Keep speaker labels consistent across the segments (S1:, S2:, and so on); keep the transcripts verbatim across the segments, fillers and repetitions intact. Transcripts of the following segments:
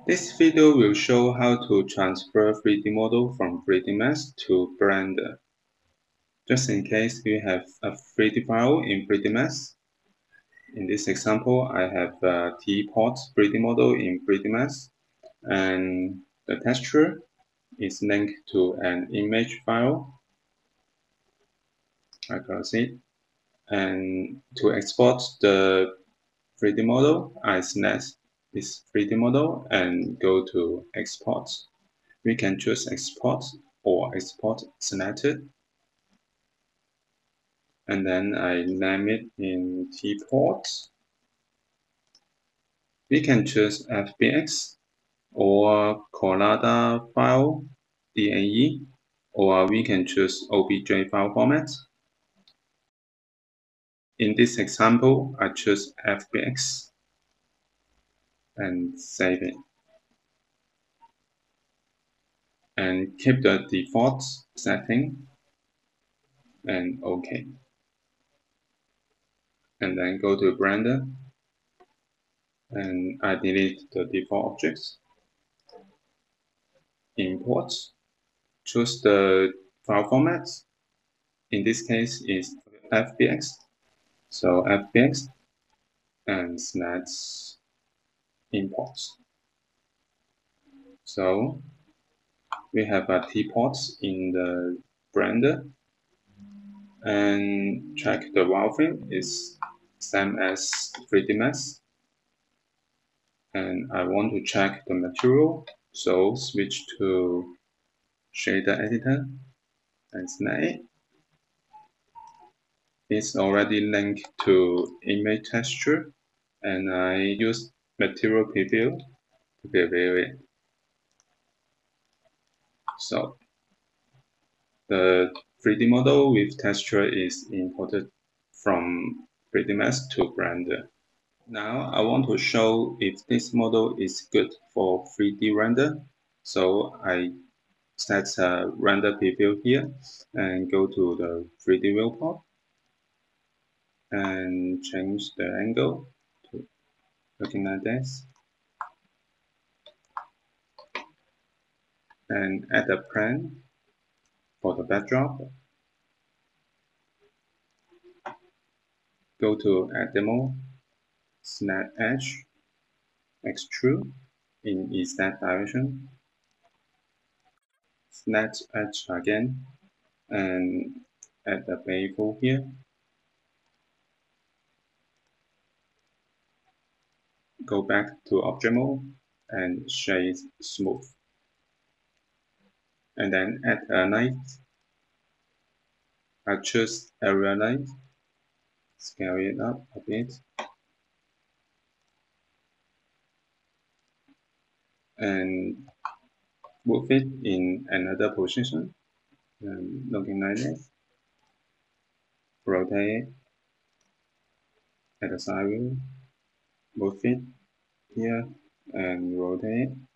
S1: This video will show how to transfer three D model from three D Max to Blender. Just in case you have a three D file in three D Max. In this example, I have a teapot three D model in three D Max, and the texture is linked to an image file. I can see. And to export the three D model, I select this three D model and go to export. We can choose export or export selected. And then I name it in teapot. We can choose F B X or Collada file, D A E, or we can choose O B J file format. In this example, I choose F B X and save it. And keep the default setting and OK. And then go to Blender and I delete the default objects. Import, choose the file format. In this case is F B X. So F B X and select import. So we have a teapot in the Blender and check the wireframe is same as three D Max. And I want to check the material, so switch to shader editor and select it. It's already linked to image texture, and I use material preview to preview it. So the three D model with texture is imported from three D Max to Blender. Now I want to show if this model is good for three D render. So I set a render preview here and go to the three D viewport and change the angle to looking like this. And add a plane for the backdrop. Go to Add Demo, Snap Edge, Extrude in Z direction. Snap Edge again, and add the bevel here. Go back to Object Mode and Shade Smooth. And then add a light. I choose area light. Scale it up a bit. And move it in another position. And looking like this. Rotate it. Add a side view. Move it here and rotate it.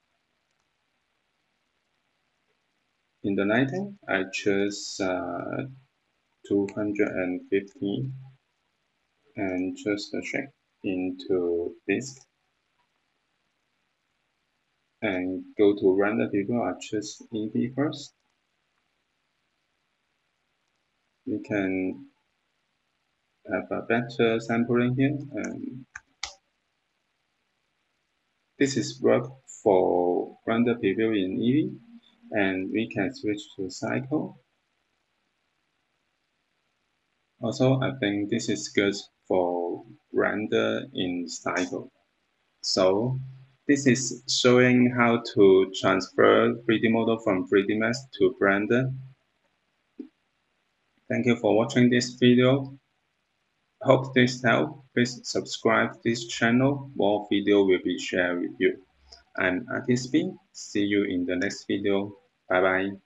S1: In the lighting, I choose uh, two hundred fifty and choose the shape into disk. And go to render preview, I choose Eevee first. We can have a better sampling here. And this is work for render preview in Eevee. And we can switch to cycle. Also, I think this is good for render in cycle. So this is showing how to transfer three D model from three D Max to Blender. Thank you for watching this video. Hope this helped. Please subscribe this channel. More video will be shared with you. I'm Artist B. See you in the next video. Bye bye.